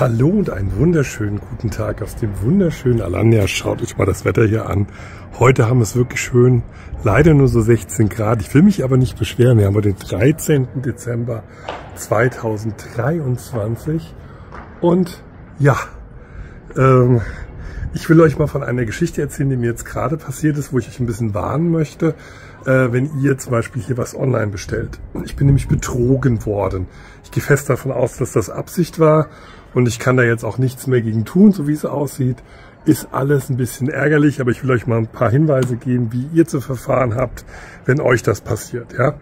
Hallo und einen wunderschönen guten Tag aus dem wunderschönen Alanya. Schaut euch mal das Wetter hier an. Heute haben wir es wirklich schön. Leider nur so 16 Grad. Ich will mich aber nicht beschweren. Wir haben den 13. Dezember 2023. Und ja, ich will euch mal von einer Geschichte erzählen, die mir jetzt gerade passiert ist, wo ich euch ein bisschen warnen möchte, wenn ihr zum Beispiel hier was online bestellt. Ich bin nämlich betrogen worden. Ich gehe fest davon aus, dass das Absicht war und ich kann da jetzt auch nichts mehr gegen tun, so wie es aussieht. Ist alles ein bisschen ärgerlich, aber ich will euch mal ein paar Hinweise geben, wie ihr zu verfahren habt, wenn euch das passiert. Ja?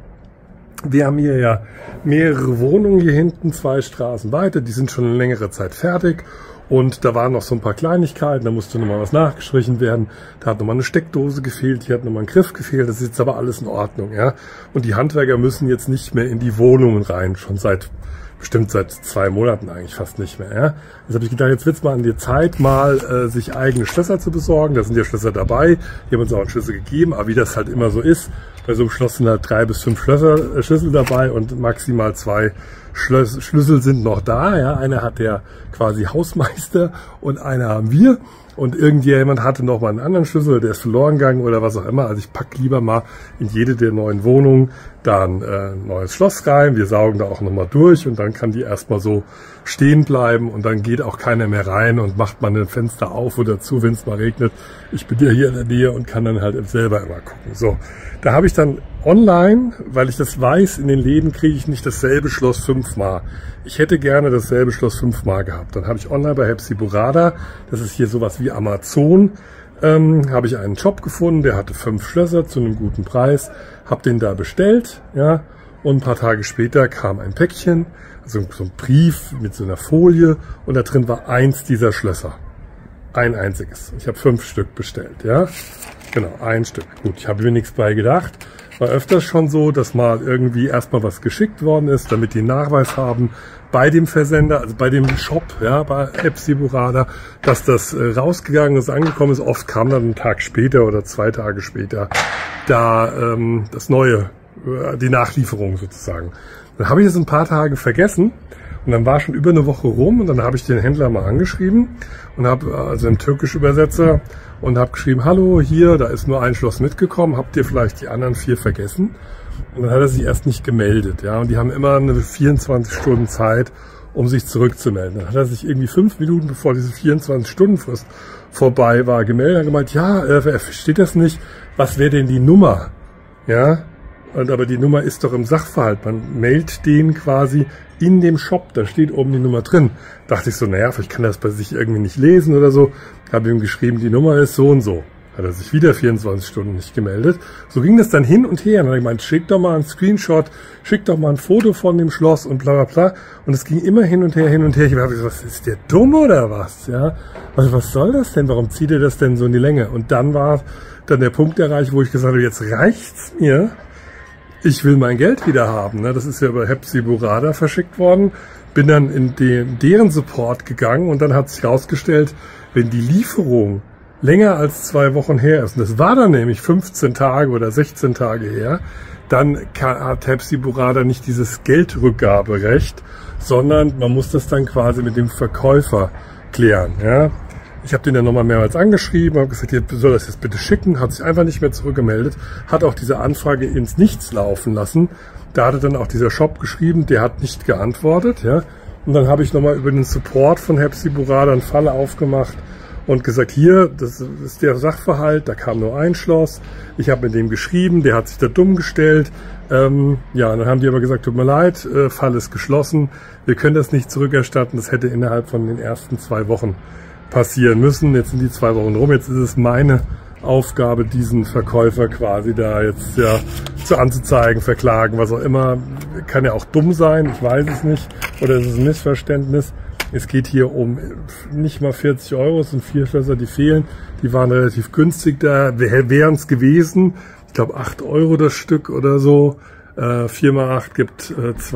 Wir haben hier ja mehrere Wohnungen hier hinten, 2 Straßen weiter, die sind schon eine längere Zeit fertig. Und da waren noch so ein paar Kleinigkeiten, da musste nochmal was nachgestrichen werden. Da hat nochmal eine Steckdose gefehlt, hier hat nochmal ein Griff gefehlt. Das ist jetzt aber alles in Ordnung, ja. Und die Handwerker müssen jetzt nicht mehr in die Wohnungen rein, schon bestimmt seit 2 Monaten eigentlich fast nicht mehr, ja. Jetzt habe ich gedacht, jetzt wird es mal an die Zeit, mal sich eigene Schlösser zu besorgen. Da sind ja Schlösser dabei, die haben uns auch einen Schlüssel gegeben, aber wie das halt immer so ist, bei so einem Schloss sind halt 3 bis 5 Schlüssel dabei und maximal 2 Schlüssel sind noch da, ja. Einer hat der quasi Hausmeister und einer haben wir. Und irgendjemand hatte noch mal einen anderen Schlüssel, der ist verloren gegangen oder was auch immer. Also ich packe lieber mal in jede der neuen Wohnungen da ein neues Schloss rein. Wir saugen da auch nochmal durch und dann kann die erstmal so stehen bleiben und dann geht auch keiner mehr rein und macht man ein Fenster auf oder zu, wenn es mal regnet. Ich bin ja hier in der Nähe und kann dann halt selber immer gucken. So, da habe ich dann online, weil ich das weiß, in den Läden kriege ich nicht dasselbe Schloss 5-mal. Ich hätte gerne dasselbe Schloss 5-mal gehabt. Dann habe ich online bei Hepsiburada, das ist hier sowas wie Amazon, habe ich einen Shop gefunden, der hatte 5 Schlösser zu einem guten Preis, habe den da bestellt, ja, und ein paar Tage später kam ein Päckchen, also so ein Brief mit so einer Folie und da drin war 1 dieser Schlösser. Ein einziges. Ich habe 5 Stück bestellt, ja. Genau, 1 Stück. Gut, ich habe mir nichts bei gedacht. War öfters schon so, dass mal irgendwie erstmal was geschickt worden ist, damit die einen Nachweis haben bei dem Versender, also bei dem Shop, ja, bei Hepsiburada, dass das rausgegangen ist, angekommen ist. Oft kam dann einen Tag später oder 2 Tage später da das Neue, die Nachlieferung sozusagen. Dann habe ich es ein paar Tage vergessen. Und dann war schon über eine Woche rum und dann habe ich den Händler mal angeschrieben und habe, also im türkischen Übersetzer, und habe geschrieben, hallo, hier, da ist nur ein Schloss mitgekommen, habt ihr vielleicht die anderen 4 vergessen? Und dann hat er sich erst nicht gemeldet, ja, und die haben immer eine 24 Stunden Zeit, um sich zurückzumelden. Dann hat er sich irgendwie 5 Minuten bevor diese 24-Stunden-Frist vorbei war gemeldet und gemeint, ja, er versteht das nicht, was wäre denn die Nummer? Ja, aber die Nummer ist doch im Sachverhalt. Man mailt den quasi in dem Shop, da steht oben die Nummer drin. Dachte ich so, naja, vielleicht kann er das bei sich irgendwie nicht lesen oder so. Habe ihm geschrieben, die Nummer ist so und so. Hat er sich wieder 24 Stunden nicht gemeldet. So ging das dann hin und her. Und dann habe ich gemeint, schick doch mal einen Screenshot, schick doch mal ein Foto von dem Schloss und bla bla bla. Und es ging immer hin und her, hin und her. Ich habe gesagt, was ist der dumm oder was? Ja, also was soll das denn? Warum zieht er das denn so in die Länge? Und dann war dann der Punkt erreicht, wo ich gesagt habe, jetzt reicht's mir. Ich will mein Geld wieder haben. Das ist ja bei Hepsiburada verschickt worden. Bin dann in deren Support gegangen und dann hat sich herausgestellt, wenn die Lieferung länger als 2 Wochen her ist, und das war dann nämlich 15 Tage oder 16 Tage her, dann hat Hepsiburada nicht dieses Geldrückgaberecht, sondern man muss das dann quasi mit dem Verkäufer klären. Ja? Ich habe den dann nochmal mehrmals angeschrieben, habe gesagt, ihr soll das jetzt bitte schicken, hat sich einfach nicht mehr zurückgemeldet, hat auch diese Anfrage ins Nichts laufen lassen. Da hatte dann auch dieser Shop geschrieben, der hat nicht geantwortet. Ja? Und dann habe ich nochmal über den Support von Hepsiburada einen Fall aufgemacht und gesagt, hier, das ist der Sachverhalt, da kam nur ein Schloss. Ich habe mit dem geschrieben, der hat sich da dumm gestellt. Ja, und dann haben die aber gesagt, tut mir leid, Fall ist geschlossen, wir können das nicht zurückerstatten, das hätte innerhalb von den ersten 2 Wochen passieren müssen. Jetzt sind die 2 Wochen rum. Jetzt ist es meine Aufgabe, diesen Verkäufer quasi da jetzt ja zu anzuzeigen, verklagen, was auch immer. Kann ja auch dumm sein, ich weiß es nicht. Oder ist es ein Missverständnis? Es geht hier um nicht mal 40 Euro. Es sind 4 Schlösser, die fehlen. Die waren relativ günstig da. Wären es gewesen. Ich glaube 8 Euro das Stück oder so. 4 mal 8 gibt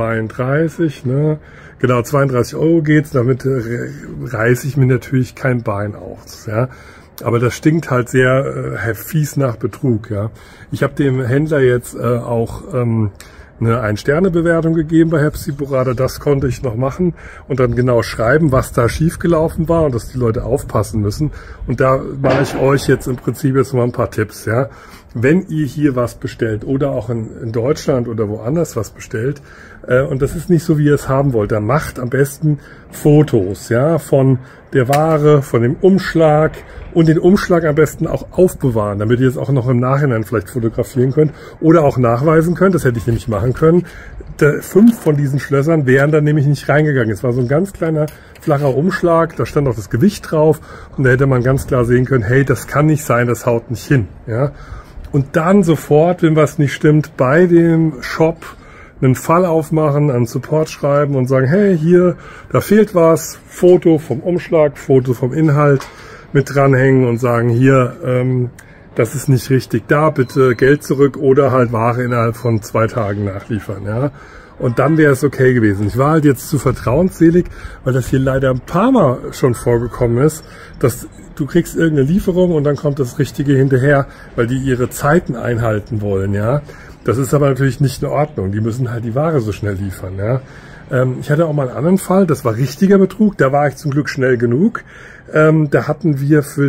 32, ne? Genau, 32 Euro geht's, damit reiße ich mir natürlich kein Bein aus, ja. Aber das stinkt halt sehr fies nach Betrug, ja. Ich habe dem Händler jetzt auch eine Ein-Sterne-Bewertung gegeben bei Hepsiburada. Das konnte ich noch machen und dann genau schreiben, was da schiefgelaufen war und dass die Leute aufpassen müssen. Und da mache ich euch jetzt im Prinzip jetzt mal ein paar Tipps, ja. Wenn ihr hier was bestellt oder auch in Deutschland oder woanders was bestellt, und das ist nicht so, wie ihr es haben wollt, dann macht am besten Fotos, ja, von der Ware, von dem Umschlag und den Umschlag am besten auch aufbewahren, damit ihr es auch noch im Nachhinein vielleicht fotografieren könnt oder auch nachweisen könnt. Das hätte ich nämlich machen können. 5 von diesen Schlössern wären dann nämlich nicht reingegangen. Es war so ein ganz kleiner, flacher Umschlag, da stand auch das Gewicht drauf und da hätte man ganz klar sehen können, hey, das kann nicht sein, das haut nicht hin, ja. Und dann sofort, wenn was nicht stimmt, bei dem Shop einen Fall aufmachen, an Support schreiben und sagen, hey, hier, da fehlt was, Foto vom Umschlag, Foto vom Inhalt mit dranhängen und sagen, hier, das ist nicht richtig da, bitte Geld zurück oder halt Ware innerhalb von 2 Tagen nachliefern, ja. Und dann wäre es okay gewesen. Ich war halt jetzt zu vertrauensselig, weil das hier leider ein paar Mal schon vorgekommen ist, dass du kriegst irgendeine Lieferung und dann kommt das Richtige hinterher, weil die ihre Zeiten einhalten wollen, ja. Das ist aber natürlich nicht in Ordnung. Die müssen halt die Ware so schnell liefern, ja. Ich hatte auch mal einen anderen Fall, das war richtiger Betrug, da war ich zum Glück schnell genug. Da hatten wir für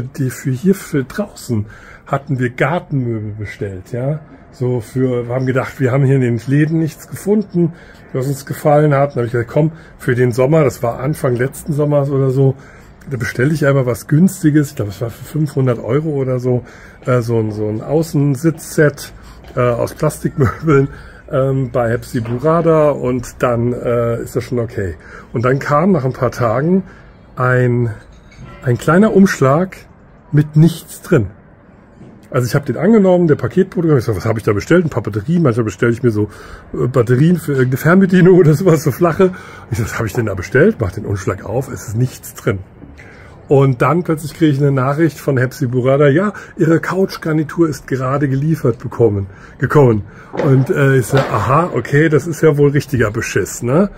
draußen hatten wir Gartenmöbel bestellt, ja. Wir haben gedacht, wir haben hier in den Läden nichts gefunden, was uns gefallen hat. Dann habe ich gesagt, komm, für den Sommer, das war Anfang letzten Sommers oder so, da bestelle ich einfach was Günstiges. Ich glaube, es war für 500 € oder so, so ein Außensitzset aus Plastikmöbeln bei Hepsiburada und dann ist das schon okay. Und dann kam nach ein paar Tagen ein kleiner Umschlag mit nichts drin. Also ich habe den angenommen, der Paketbote, ich sag, was habe ich da bestellt? Ein paar Batterien, manchmal bestelle ich mir so Batterien für irgendeine Fernbedienung oder sowas, so flache. Ich sag, was habe ich denn da bestellt? Mach den Umschlag auf, es ist nichts drin. Und dann plötzlich kriege ich eine Nachricht von Hepsiburada, ja, Ihre Couchgarnitur ist gerade geliefert gekommen. Und ich sage, aha, okay, das ist ja wohl richtiger Beschiss, ne?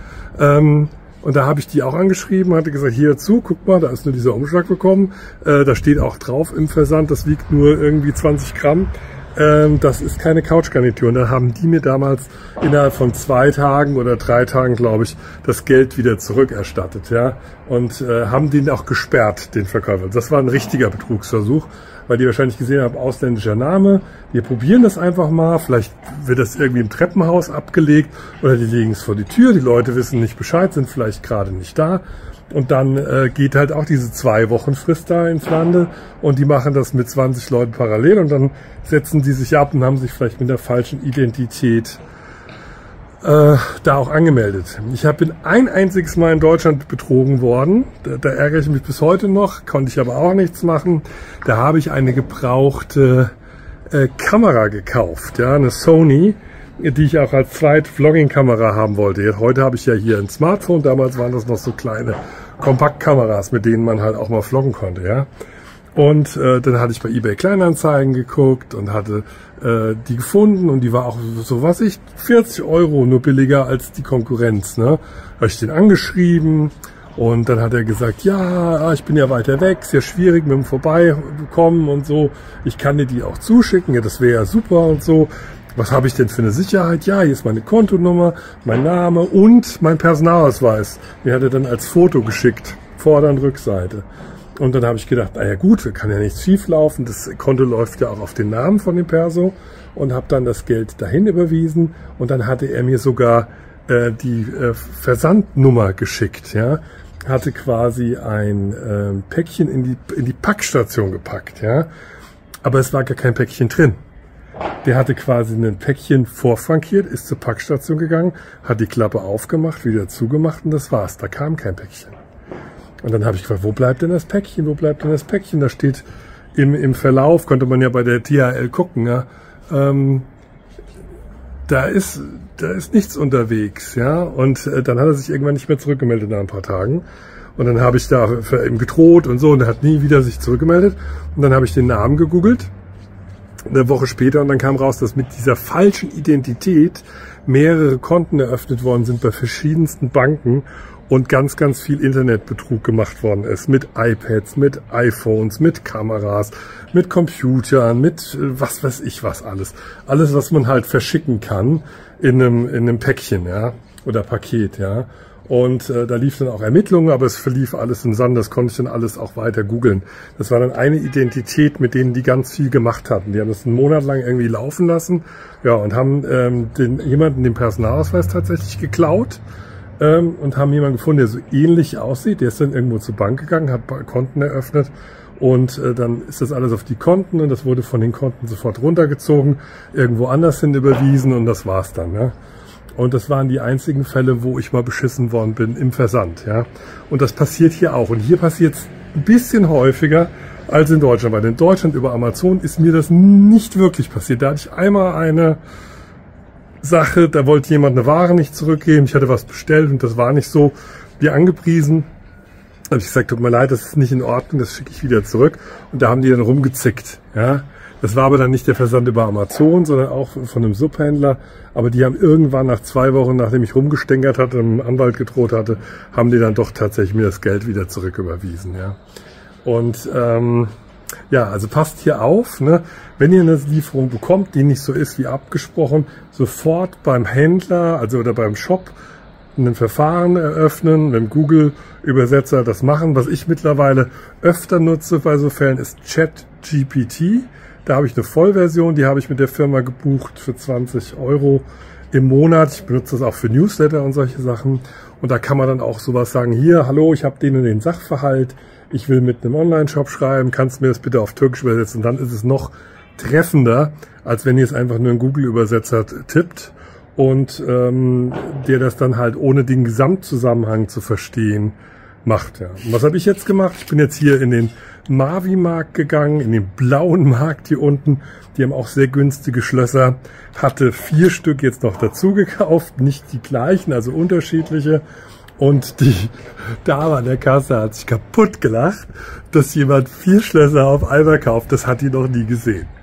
Und da habe ich die auch angeschrieben, hatte gesagt, hier zu, guck mal, da ist nur dieser Umschlag bekommen. Da steht auch drauf im Versand, das wiegt nur irgendwie 20 Gramm. Das ist keine Couchgarnitur. Und dann haben die mir damals innerhalb von 2 Tagen oder 3 Tagen, glaube ich, das Geld wieder zurückerstattet, ja. Und haben den auch gesperrt, den Verkäufer. Das war ein richtiger Betrugsversuch, weil die wahrscheinlich gesehen haben, ausländischer Name. Wir probieren das einfach mal. Vielleicht wird das irgendwie im Treppenhaus abgelegt oder die legen es vor die Tür. Die Leute wissen nicht Bescheid, sind vielleicht gerade nicht da. Und dann geht halt auch diese 2 Wochen Frist da ins Lande und die machen das mit 20 Leuten parallel und dann setzen die sich ab und haben sich vielleicht mit der falschen Identität da auch angemeldet. Ich bin ein einziges Mal in Deutschland betrogen worden. Da ärgere ich mich bis heute noch, konnte ich aber auch nichts machen. Da habe ich eine gebrauchte Kamera gekauft, ja, eine Sony, die ich auch als Zweit-Vlogging-Kamera haben wollte. Heute habe ich ja hier ein Smartphone, damals waren das noch so kleine Kompaktkameras, mit denen man halt auch mal vloggen konnte, ja. Und dann hatte ich bei eBay Kleinanzeigen geguckt und hatte die gefunden und die war auch so, 40 €, nur billiger als die Konkurrenz, ne. Habe ich den angeschrieben und dann hat er gesagt, ja, ich bin ja weiter weg, sehr schwierig mit dem Vorbeikommen und so. Ich kann dir die auch zuschicken, ja, das wäre ja super und so. Was habe ich denn für eine Sicherheit? Ja, hier ist meine Kontonummer, mein Name und mein Personalausweis. Den hat er dann als Foto geschickt, Vorder- und Rückseite. Und dann habe ich gedacht, naja gut, kann ja nichts schief laufen. Das Konto läuft ja auch auf den Namen von dem Perso und habe dann das Geld dahin überwiesen. Und dann hatte er mir sogar die Versandnummer geschickt, ja. Hatte quasi ein Päckchen in die Packstation gepackt, ja. Aber es war gar kein Päckchen drin. Der hatte quasi ein Päckchen vorfrankiert, ist zur Packstation gegangen, hat die Klappe aufgemacht, wieder zugemacht und das war's. Da kam kein Päckchen. Und dann habe ich gefragt, wo bleibt denn das Päckchen? Wo bleibt denn das Päckchen? Da steht im Verlauf, konnte man ja bei der DHL gucken, ja, da ist nichts unterwegs, ja. Und dann hat er sich irgendwann nicht mehr zurückgemeldet nach ein paar Tagen. Und dann habe ich da ihm gedroht und so und er hat nie wieder sich zurückgemeldet. Und dann habe ich den Namen gegoogelt. Eine Woche später und dann kam raus, dass mit dieser falschen Identität mehrere Konten eröffnet worden sind bei verschiedensten Banken und ganz, ganz viel Internetbetrug gemacht worden ist. Mit iPads, mit iPhones, mit Kameras, mit Computern, mit was weiß ich was alles. Alles, was man halt verschicken kann. in einem Päckchen, ja, oder Paket, ja. Und da lief dann auch Ermittlungen, aber es verlief alles im Sand, das konnte ich dann alles auch weiter googeln. Das war dann eine Identität, mit denen die ganz viel gemacht hatten. Die haben das einen Monat lang irgendwie laufen lassen, ja, und haben jemanden den Personalausweis tatsächlich geklaut und haben jemanden gefunden, der so ähnlich aussieht. Der ist dann irgendwo zur Bank gegangen, hat Konten eröffnet und dann ist das alles auf die Konten und das wurde von den Konten sofort runtergezogen, irgendwo anders hin überwiesen und das war's dann, ja. Und das waren die einzigen Fälle, wo ich mal beschissen worden bin im Versand, ja. Und das passiert hier auch. Und hier passiert es ein bisschen häufiger als in Deutschland. Weil in Deutschland über Amazon ist mir das nicht wirklich passiert. Da hatte ich einmal eine Sache, da wollte jemand eine Ware nicht zurückgeben. Ich hatte was bestellt und das war nicht so wie angepriesen. Da habe ich gesagt, tut mir leid, das ist nicht in Ordnung, das schicke ich wieder zurück. Und da haben die dann rumgezickt, ja. Das war aber dann nicht der Versand über Amazon, sondern auch von einem Subhändler. Aber die haben irgendwann nach 2 Wochen, nachdem ich rumgestänkert hatte und einem Anwalt gedroht hatte, haben die dann doch tatsächlich mir das Geld wieder zurücküberwiesen. Ja. Und ja, also passt hier auf, ne? Wenn ihr eine Lieferung bekommt, die nicht so ist wie abgesprochen, sofort beim Händler, also oder beim Shop, ein Verfahren eröffnen, mit dem Google-Übersetzer das machen. Was ich mittlerweile öfter nutze bei so Fällen ist ChatGPT. Da habe ich eine Vollversion, die habe ich mit der Firma gebucht für 20 € im Monat. Ich benutze das auch für Newsletter und solche Sachen. Und da kann man dann auch sowas sagen, hier, hallo, ich habe denen den Sachverhalt, ich will mit einem Online-Shop schreiben, kannst du mir das bitte auf Türkisch übersetzen? Und dann ist es noch treffender, als wenn ihr es einfach nur in Google-Übersetzer tippt und der das dann halt ohne den Gesamtzusammenhang zu verstehen macht. Ja. Und was habe ich jetzt gemacht? Ich bin jetzt hier in den Mavi-Markt gegangen, in den blauen Markt hier unten. Die haben auch sehr günstige Schlösser. Hatte 4 Stück jetzt noch dazu gekauft, nicht die gleichen, also unterschiedliche. Und die Dame an der Kasse hat sich kaputt gelacht, dass jemand 4 Schlösser auf einmal kauft. Das hat die noch nie gesehen.